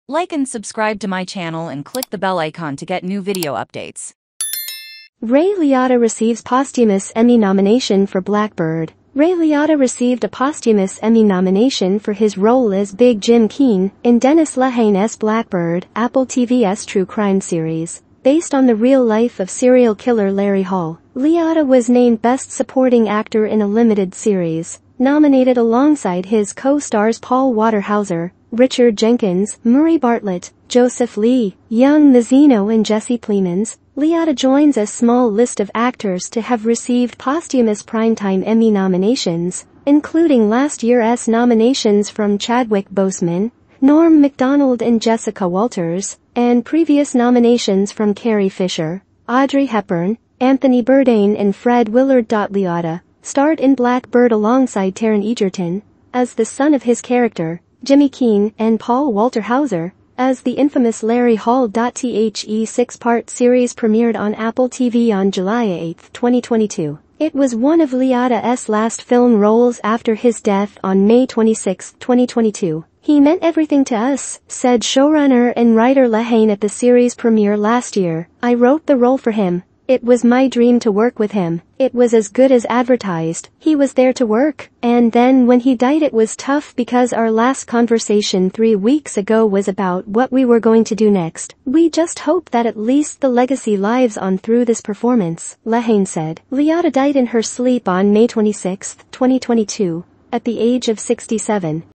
Like and subscribe to my channel and click the bell icon to get new video updates. Ray Liotta receives posthumous Emmy nomination for Blackbird. Ray Liotta received a posthumous Emmy nomination for his role as Big Jim Keen in Dennis Lehane's Blackbird, Apple TV's true crime series. Based on the real life of serial killer Larry Hall, Liotta was named Best Supporting Actor in a limited series, nominated alongside his co-stars Paul Waterhauser, Richard Jenkins, Murray Bartlett, Joseph Lee, Young Mazzino and Jesse Plemons. Liotta joins a small list of actors to have received posthumous Primetime Emmy nominations, including last year's nominations from Chadwick Boseman, Norm Macdonald and Jessica Walters, and previous nominations from Carrie Fisher, Audrey Hepburn, Anthony Bourdain and Fred Willard. Liotta starred in Blackbird alongside Taron Egerton as the son of his character, Jimmy Keen, and Paul Waterhauser as the infamous Larry Hall. The 6-part series premiered on Apple TV on July 8, 2022. It was one of Liotta's last film roles after his death on May 26, 2022. "He meant everything to us," said showrunner and writer Lehane at the series premiere last year. "I wrote the role for him. It was my dream to work with him. It was as good as advertised. He was there to work. And then when he died it was tough because our last conversation 3 weeks ago was about what we were going to do next. We just hope that at least the legacy lives on through this performance," Lehane said. Liotta died in her sleep on May 26, 2022, at the age of 67.